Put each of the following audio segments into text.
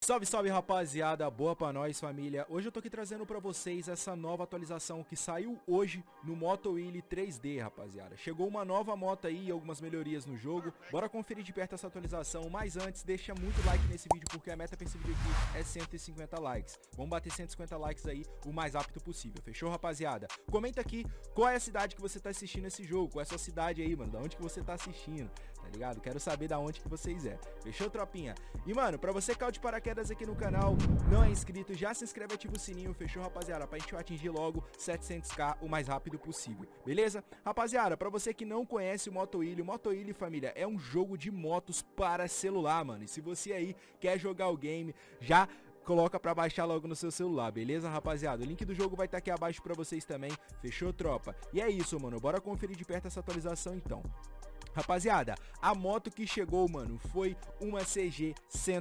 Salve, salve rapaziada, boa pra nós família. Hoje eu tô aqui trazendo pra vocês essa nova atualização que saiu hoje no Moto Willy 3D, rapaziada. Chegou uma nova moto aí e algumas melhorias no jogo. Bora conferir de perto essa atualização, mas antes deixa muito like nesse vídeo porque a meta pra esse vídeo aqui é 150 likes. Vamos bater 150 likes aí o mais rápido possível, fechou rapaziada? Comenta aqui qual é a cidade que você tá assistindo esse jogo, qual é a sua cidade aí, mano, da onde que você tá assistindo, tá ligado? Quero saber da onde que vocês é, fechou tropinha? E mano, pra você cair de paraquedas aqui no canal, não é inscrito, já se inscreve e ativa o sininho, fechou rapaziada? Pra gente atingir logo 700k o mais rápido possível, beleza? Rapaziada, pra você que não conhece o Moto Willy família, é um jogo de motos para celular, mano. E se você aí quer jogar o game, já coloca pra baixar logo no seu celular, beleza rapaziada? O link do jogo vai estar aqui abaixo pra vocês também, fechou tropa? E é isso, mano, bora conferir de perto essa atualização então. Rapaziada, a moto que chegou, mano, foi uma CG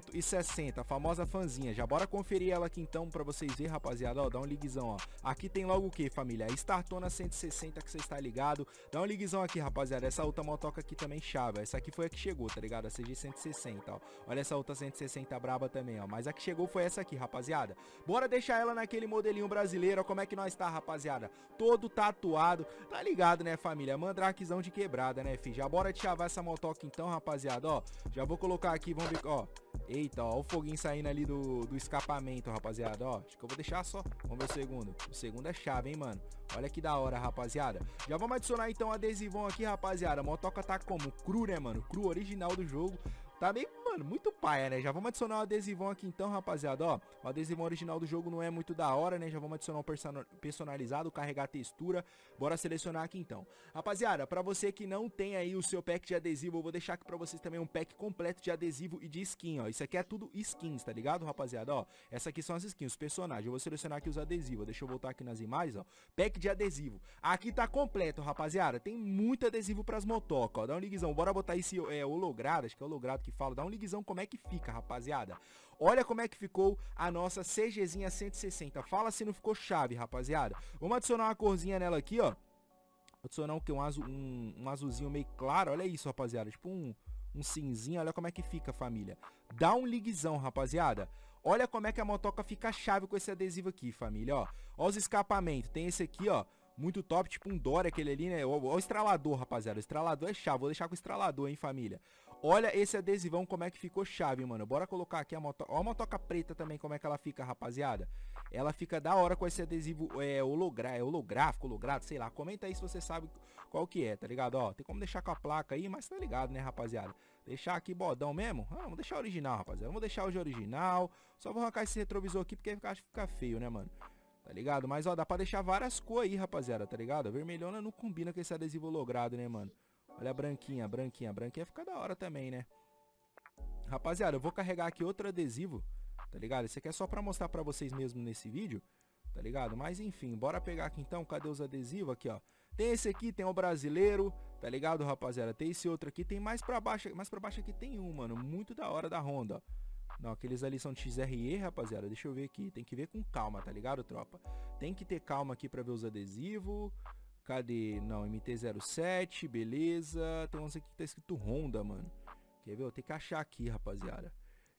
160, a famosa fanzinha. Já bora conferir ela aqui então pra vocês verem, rapaziada, ó, dá um liguezão, ó. Aqui tem logo o que, família? A Startona 160 que você está ligado. Dá um liguezão aqui, rapaziada, essa outra motoca aqui também chave. Essa aqui foi a que chegou, tá ligado? A CG 160, ó. Olha essa outra 160 braba também, ó. Mas a que chegou foi essa aqui, rapaziada. Bora deixar ela naquele modelinho brasileiro, ó, como é que nós tá, rapaziada? Todo tatuado, tá ligado, né, família? Mandrakezão de quebrada, né, fi? Já bora te chavar essa motoca então, rapaziada, ó. Já vou colocar aqui, vamos ver, ó. Eita, ó, o foguinho saindo ali do escapamento, rapaziada, ó. Acho que eu vou deixar só. Vamos ver o segundo. O segundo é chave, hein, mano. Olha que da hora, rapaziada. Já vamos adicionar então adesivão aqui, rapaziada. A motoca tá como? Cru, né, mano? Cru original do jogo. Tá bem, mano, muito paia, né? Já vamos adicionar um adesivão aqui então, rapaziada, ó. O adesivão original do jogo não é muito da hora, né? Já vamos adicionar um personalizado, carregar textura. Bora selecionar aqui então. Rapaziada, pra você que não tem aí o seu pack de adesivo, eu vou deixar aqui pra vocês também um pack completo de adesivo e de skin, ó. Isso aqui é tudo skins, tá ligado, rapaziada, ó. Essa aqui são as skins, os personagens. Eu vou selecionar aqui os adesivos. Deixa eu voltar aqui nas imagens, ó. Pack de adesivo. Aqui tá completo, rapaziada. Tem muito adesivo pras motocas, ó. Dá um liguezão. Bora botar esse hologrado, acho que é hologrado que fala, dá um liguezão como é que fica, rapaziada. Olha como é que ficou a nossa CGzinha 160. Fala se não ficou chave, rapaziada. Vamos adicionar uma corzinha nela aqui, ó. Adicionar o que? Um azulzinho meio claro. Olha isso, rapaziada. Tipo um cinzinho. Olha como é que fica, família. Dá um liguezão, rapaziada. Olha como é que a motoca fica chave com esse adesivo aqui, família, ó. Ó os escapamentos. Tem esse aqui, ó. Muito top, tipo um Dory aquele ali, né? Ó o estralador, rapaziada. O estralador é chave. Vou deixar com o estralador, hein, família. Olha esse adesivão como é que ficou chave, mano. Bora colocar aqui a motoca. Ó a motoca preta também, como é que ela fica, rapaziada. Ela fica da hora com esse adesivo holográfico, sei lá. Comenta aí se você sabe qual que é, tá ligado? Ó, tem como deixar com a placa aí, mas tá ligado, né, rapaziada? Deixar aqui bodão mesmo? Ah, vamos deixar original, rapaziada. Vamos deixar hoje original. Só vou arrancar esse retrovisor aqui porque acho que fica feio, né, mano? Tá ligado? Mas, ó, dá pra deixar várias cores aí, rapaziada, tá ligado? A vermelhona não combina com esse adesivo hologrado, né, mano? Olha a branquinha, branquinha fica da hora também, né? Rapaziada, eu vou carregar aqui outro adesivo, tá ligado? Esse aqui é só pra mostrar pra vocês mesmo nesse vídeo, tá ligado? Mas, enfim, bora pegar aqui então, cadê os adesivos? Aqui, ó. Tem esse aqui, tem o brasileiro, tá ligado, rapaziada? Tem esse outro aqui, tem mais pra baixo aqui tem um, mano, muito da hora da Honda, ó. Não, aqueles ali são XRE, rapaziada. Deixa eu ver aqui. Tem que ver com calma, tá ligado, tropa? Tem que ter calma aqui pra ver os adesivos. Cadê? Não, MT-07, beleza. Tem uns aqui que tá escrito Honda, mano. Quer ver? Eu tenho que achar aqui, rapaziada.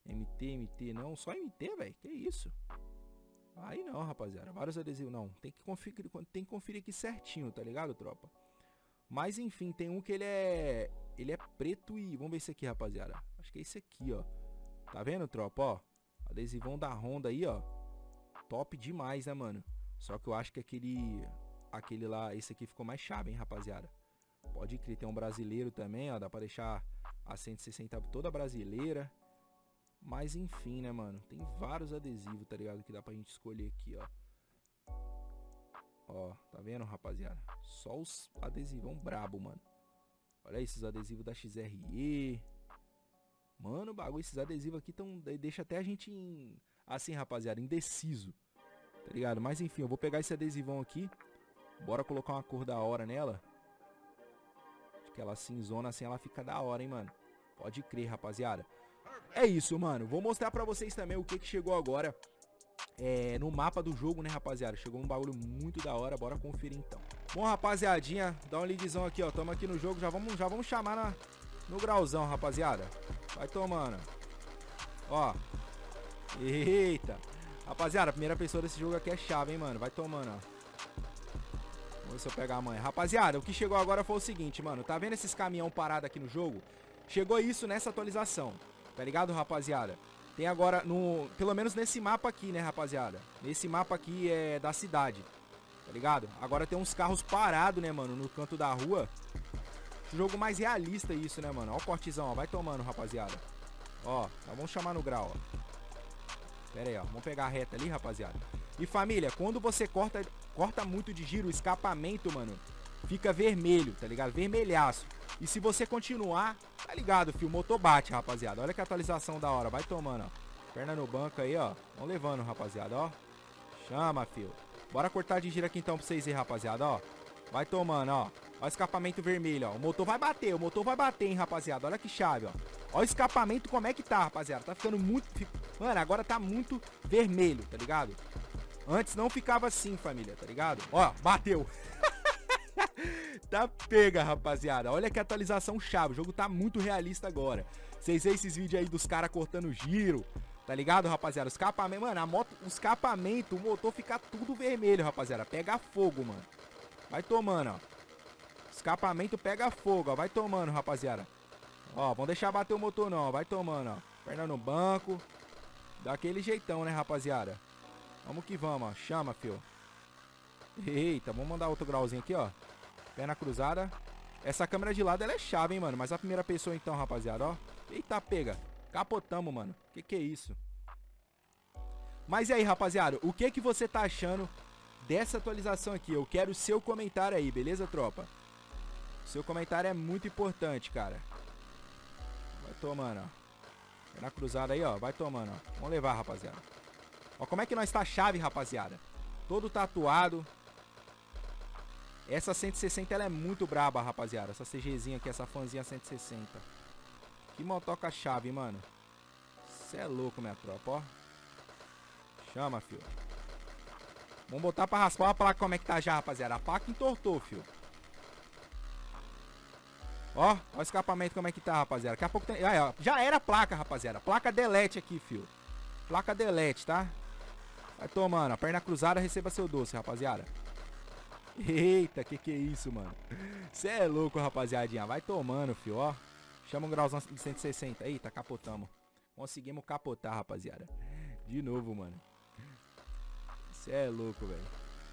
MT, não. Só MT, velho. Que isso? Aí não, rapaziada. Vários adesivos, não. Tem que conferir aqui certinho, tá ligado, tropa? Mas, enfim, tem um que ele é preto e... Vamos ver esse aqui, rapaziada. Acho que é esse aqui, ó. Tá vendo, tropa, ó? Adesivão da Honda aí, ó. Top demais, né, mano? Só que eu acho que aquele lá, esse aqui ficou mais chave, hein, rapaziada? Pode crer, tem um brasileiro também, ó. Dá pra deixar a 160 toda brasileira. Mas enfim, né, mano? Tem vários adesivos, tá ligado? Que dá pra gente escolher aqui, ó. Ó, tá vendo, rapaziada? Só os adesivão brabo, mano. Olha esses adesivos da XRE. Mano, o bagulho, esses adesivos aqui deixa até a gente assim, rapaziada, indeciso, tá ligado? Mas enfim, eu vou pegar esse adesivão aqui. Bora colocar uma cor da hora nela. Acho que ela cinzona assim, ela fica da hora, hein, mano? Pode crer, rapaziada. É isso, mano. Vou mostrar pra vocês também o que chegou agora no mapa do jogo, né, rapaziada? Chegou um bagulho muito da hora, bora conferir então. Bom, rapaziadinha, dá uma liguezão aqui, ó. Tamo aqui no jogo, já vamos chamar no grauzão, rapaziada. Vai tomando. Ó. Eita. Rapaziada, a primeira pessoa desse jogo aqui é chave, hein, mano. Vai tomando, ó. Vamos ver se eu pegar a manha. Rapaziada, o que chegou agora foi o seguinte, mano. Tá vendo esses caminhão parados aqui no jogo? Chegou isso nessa atualização. Tá ligado, rapaziada? Tem agora, pelo menos nesse mapa aqui, né, rapaziada? Nesse mapa aqui é da cidade. Tá ligado? Agora tem uns carros parados, né, mano, no canto da rua. Jogo mais realista isso, né, mano? Ó o cortezão, ó. Vai tomando, rapaziada. Ó, tá, vamos chamar no grau, ó. Pera aí, ó. Vamos pegar a reta ali, rapaziada. E família, quando você corta muito de giro, o escapamento, mano, fica vermelho, tá ligado? Vermelhaço. E se você continuar, tá ligado, filho? O motor bate, rapaziada. Olha que atualização da hora. Vai tomando, ó. Perna no banco aí, ó. Vamos levando, rapaziada, ó. Chama, filho. Bora cortar de giro aqui então pra vocês verem, rapaziada, ó. Vai tomando, ó. Ó o escapamento vermelho, ó. O motor vai bater, hein, rapaziada. Olha que chave, ó. Ó o escapamento como é que tá, rapaziada. Tá ficando muito... Mano, agora tá muito vermelho, tá ligado? Antes não ficava assim, família, tá ligado? Ó, bateu. Tá pega, rapaziada. Olha que atualização chave. O jogo tá muito realista agora. Vocês veem esses vídeos aí dos caras cortando giro, tá ligado, rapaziada? Os escapamento, mano, a moto, o escapamento, o motor fica tudo vermelho, rapaziada. Pega fogo, mano. Vai tomando, ó. Escapamento pega fogo, ó. Vai tomando, rapaziada. Ó, vamos deixar bater o motor não, ó. Vai tomando, ó. Perna no banco. Daquele jeitão, né, rapaziada? Vamos que vamos, ó. Chama, fio. Eita, vamos mandar outro grauzinho aqui, ó. Perna cruzada. Essa câmera de lado, ela é chave, hein, mano. Mas a primeira pessoa, então, rapaziada, ó. Eita, pega. Capotamos, mano. Que é isso? Mas e aí, rapaziada? O que você tá achando dessa atualização aqui? Eu quero o seu comentário aí, beleza, tropa? O seu comentário é muito importante, cara. Vai tomando, ó. Na cruzada aí, ó. Vai tomando, ó. Vamos levar, rapaziada. Ó como é que nós tá a chave, rapaziada. Todo tatuado. Essa 160, ela é muito braba, rapaziada. Essa CGzinha aqui, essa fanzinha 160. Que motoca chave, mano. Cê é louco, minha tropa, ó. Chama, fio. Vamos botar pra raspar a placa como é que tá já, rapaziada. A placa entortou, fio. Ó o escapamento como é que tá, rapaziada. Daqui a pouco tem... já era a placa, rapaziada. Placa delete aqui, fio. Placa delete, tá? Vai tomando. A perna cruzada, receba seu doce, rapaziada. Eita, que é isso, mano. Cê é louco, rapaziadinha. Vai tomando, fio, ó. Chama um grauzão de 160. Eita, capotamos. Conseguimos capotar, rapaziada. De novo, mano. Cê é louco, velho.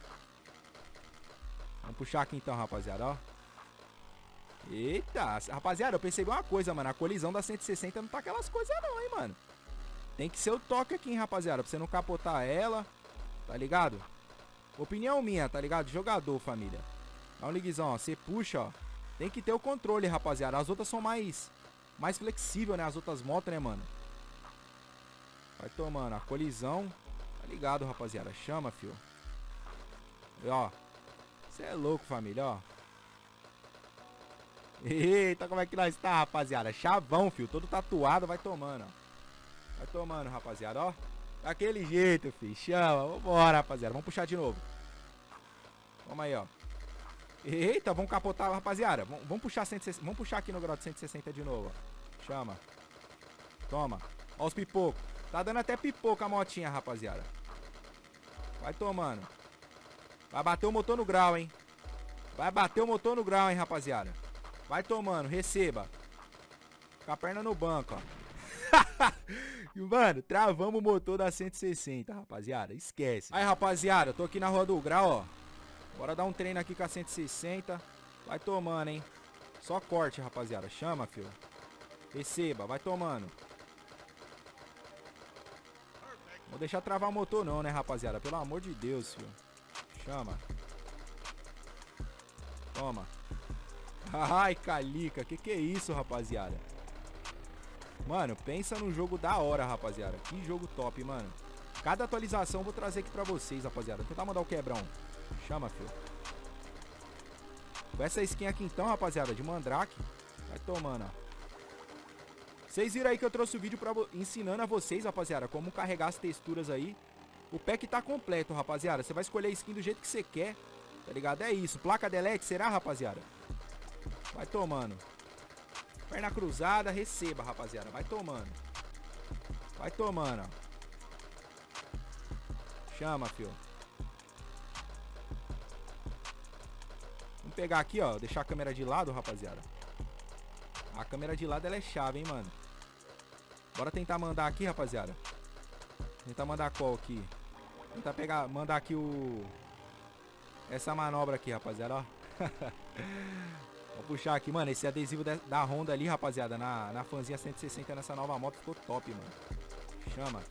Vamos puxar aqui então, rapaziada, ó. Eita, rapaziada, eu percebi uma coisa, mano. A colisão da 160 não tá aquelas coisas não, hein, mano. Tem que ser o toque aqui, hein, rapaziada. Pra você não capotar ela, tá ligado? Opinião minha, tá ligado? Jogador, família. Dá um liguezão, ó. Você puxa, ó. Tem que ter o controle, rapaziada. As outras são mais flexíveis, né? As outras motos, né, mano? Vai tomando. A colisão. Tá ligado, rapaziada. Chama, fio. E, ó. Você é louco, família, ó. Eita, como é que nós tá, rapaziada? Chavão, fio. Todo tatuado. Vai tomando, ó. Vai tomando, rapaziada, ó. Daquele jeito, filho. Chama. Vambora, rapaziada. Vamos puxar de novo. Vamos aí, ó. Eita, vamos capotar, rapaziada. Vamos puxar 160. Vamos puxar aqui no grau de 160 de novo, ó. Chama. Toma. Ó os pipocos. Tá dando até pipoca a motinha, rapaziada. Vai tomando. Vai bater o motor no grau, hein. Vai bater o motor no grau, hein, rapaziada. Vai tomando. Receba. Com a perna no banco, ó. Mano, travamos o motor da 160, rapaziada. Esquece. Aí, rapaziada, tô aqui na Rua do Grau, ó. Bora dar um treino aqui com a 160. Vai tomando, hein. Só corte, rapaziada. Chama, filho. Receba, vai tomando. Vou deixar travar o motor não, né, rapaziada. Pelo amor de Deus, filho. Chama. Toma. Ai, calica. Que é isso, rapaziada? Mano, pensa num jogo da hora, rapaziada. Que jogo top, mano. Cada atualização eu vou trazer aqui pra vocês, rapaziada. Vou tentar mandar o quebrão. Chama, filho. Com essa skin aqui então, rapaziada, de Mandrake. Vai tomando, ó. Vocês viram aí que eu trouxe o vídeo ensinando a vocês, rapaziada, como carregar as texturas aí. O pack tá completo, rapaziada. Você vai escolher a skin do jeito que você quer. Tá ligado? É isso. Placa delete, será, rapaziada? Vai tomando. Perna cruzada, receba, rapaziada. Vai tomando. Vai tomando, ó. Chama, fio. Vamos pegar aqui, ó. Deixar a câmera de lado, rapaziada. A câmera de lado, ela é chave, hein, mano. Bora tentar mandar aqui, rapaziada. Tentar mandar qual aqui? Tentar pegar, mandar aqui essa manobra aqui, rapaziada, ó. Vou puxar aqui, mano. Esse adesivo da Honda ali, rapaziada, na Fanzinha 160 nessa nova moto ficou top, mano. Chama.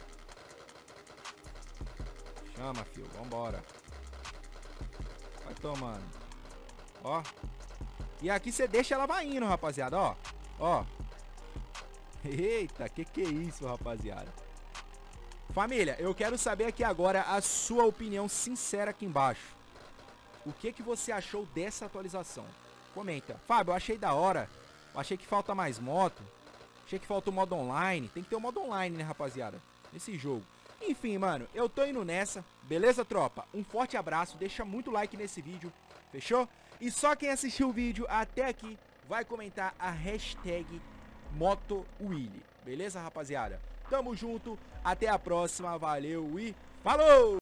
Chama, fio. Vambora. Vai tomando. Ó. E aqui você deixa ela vai indo, rapaziada, ó. Ó. Eita, que é isso, rapaziada. Família, eu quero saber aqui agora a sua opinião sincera aqui embaixo. O que você achou dessa atualização? Comenta. Fábio, eu achei da hora. Eu achei que falta mais moto. Achei que falta o modo online. Tem que ter o modo online, né, rapaziada? Nesse jogo. Enfim, mano, eu tô indo nessa. Beleza, tropa? Um forte abraço. Deixa muito like nesse vídeo. Fechou? E só quem assistiu o vídeo até aqui vai comentar a hashtag MotoWilly. Beleza, rapaziada? Tamo junto. Até a próxima. Valeu e falou!